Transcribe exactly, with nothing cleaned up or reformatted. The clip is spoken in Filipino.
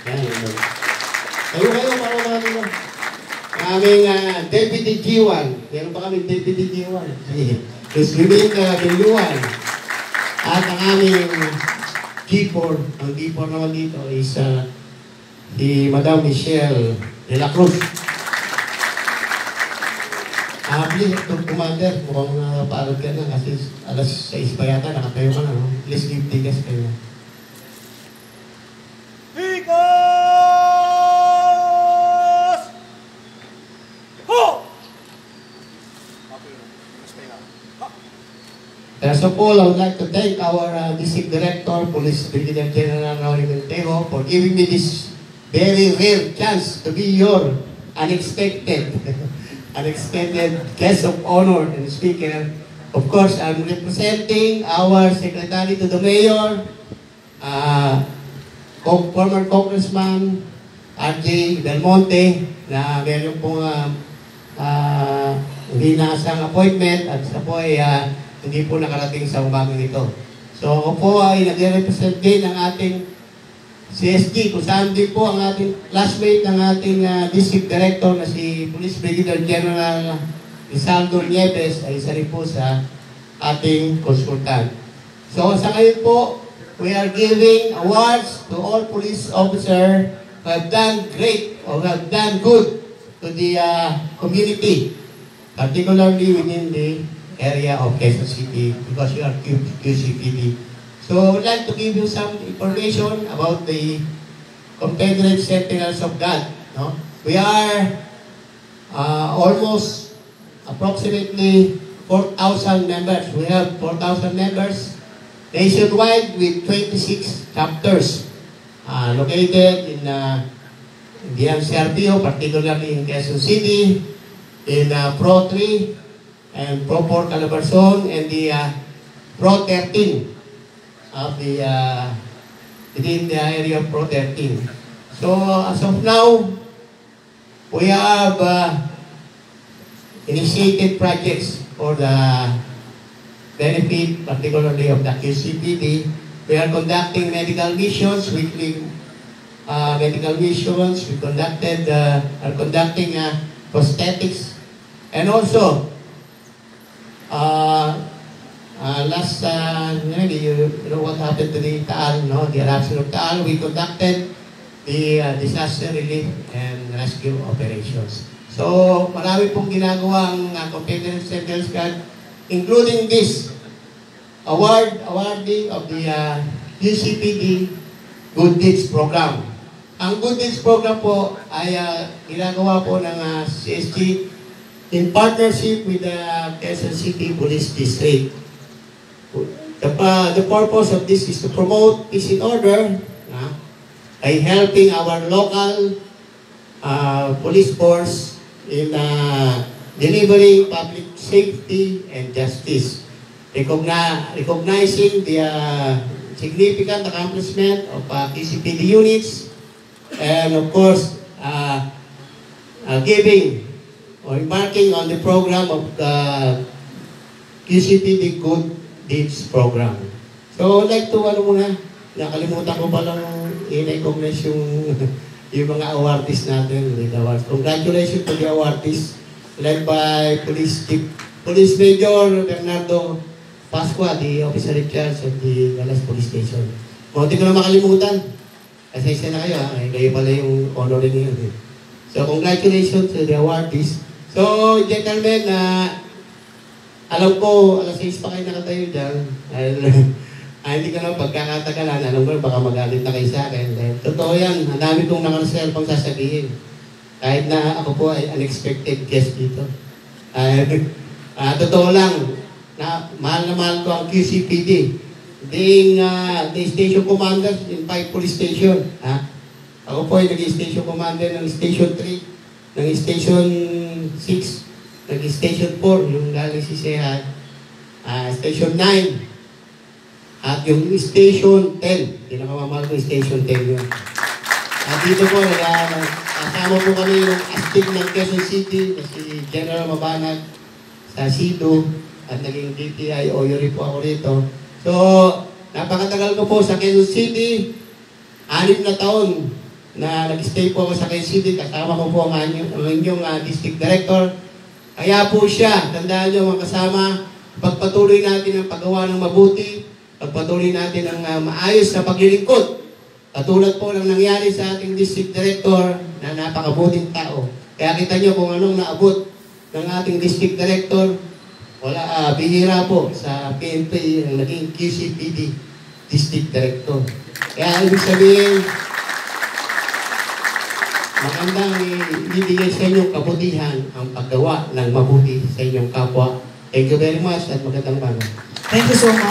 Ayan. Kayo kayo para mga nila. Aming uh, Deputy G one. Meron pa kami Deputy G one. Tapos Luming uh, Biluan. At ang aming G four. Ang G four naman dito is uh, si Madam Michelle de la Cruz. Ah, please, Commander, mukhang uh, paalad ka na kasi alas sais pa yata, nakatayo ka na, no? Please give tickets kayo. Tickets! Ho! First of all, I would like to thank our uh, District Director, Police Brigadier General Raul Montejo, for giving me this very rare chance to be your unexpected unexpected guest of honor and speaker. Of course, I'm representing our Secretary to the Mayor, uh, former Congressman R J Del Monte, na meron pong uh, uh, hindi nasang appointment at sa po ay uh, hindi po nakarating sa umagang ito. So ako po ay nag-represent din ng ating C S G, kung saan din po ang ating classmate ng ating uh, District Director na si Police Brigadier General Rizaldo Nieves ay isa rin po sa ating consultant. So sa ngayon po, we are giving awards to all police officers who have done great or have done good to the uh, community, particularly within the area of Quezon City, because you are Q C P D. So I would like to give you some information about the Confederate Sentinels of God. No? We are uh, almost approximately four thousand members. We have four thousand members nationwide with twenty-six chapters uh, located in uh, the M C R P O, particularly in Quezon City, in uh, Pro three, and Pro four Calabarzon, and the uh, Pro thirteen. Of the uh, within the area of Pro thirteen. So as of now, we have uh, initiated projects for the benefit, particularly of the Q C P D. We are conducting medical missions, weekly uh, medical missions. We conducted, uh, are conducting uh, prosthetics, and also. Uh, Uh, last, uh, you, you know what happened to the Taal, no? The eruption of Taal, we conducted the uh, disaster relief and rescue operations. So, marami pong ginagawa ang uh, Confederate Sentinels Guard, including this award, awarding of the uh, U C P D Good Deeds Program. Ang Good Deeds Program po ay uh, ginagawa po ng uh, C S G in partnership with the uh, Quezon City Police District. The, uh, the purpose of this is to promote peace and order uh, by helping our local uh, police force in uh, delivering public safety and justice, Recogna recognizing the uh, significant accomplishment of uh, Q C P D units, and of course uh, uh, giving or embarking on the program of the Q C P D Good Deeds Program. So, like to, ano muna, nakalimutan ko palang in-recognize yung, yung mga awardees natin. Awards. Congratulations to the awardees led by Police Chief, Police Major Bernardo Pascua, the officer in charge of the Galas Police Station. Munti ko na makalimutan. Kasi isa na kayo, ha? Kayo pala yung honoring niyo. So, congratulations to the awardees. So, gentlemen, na uh, alam ko, alas sais pa kayo nakatayo dyan. Dahil, ah, hindi ka lang pagkakatagalan. Alam ko, baka magalit na kayo sa akin. Dahil, totoo yan. Ang dami kong nakareserve pang sasabihin. Kahit na ako po ay unexpected guest dito. Uh, uh, totoo lang, na mahal na mahal ko ang Q C P D. Being uh, the station commander in five police station. Ha? Ako po ay naging station commander ng station three, ng station six, nag-station four, yung galing si Sehan, uh, station nine, at yung station ten, pinakamamahal ko station ten yun. At dito po, kasama po kami yung astig ng Quezon City, na si General Mabanag, sa C D O, at naging D T I o Yuri po ako rito. So, napakatagal ko po sa Quezon City, anim na taon na nag-stay po ako sa Quezon City, kasama ko po ang inyong, ang inyong uh, district director. Kaya po siya, tandaan nyo mga kasama, pagpatuloy natin ang paggawa ng mabuti, pagpatuloy natin ang uh, maayos na paglilingkod. Katulad po ng nangyari sa ating district director na napakabuting tao. Kaya kita nyo kung anong naabot ng ating district director, wala, uh, bihira po sa P N P ang naging Q C P D district director. Kaya ibig sabihin, magandang ibigay sa inyong kabutihan ang paggawa ng mabuti sa inyong kapwa. Thank you very much at magandang umaga. Thank you so much.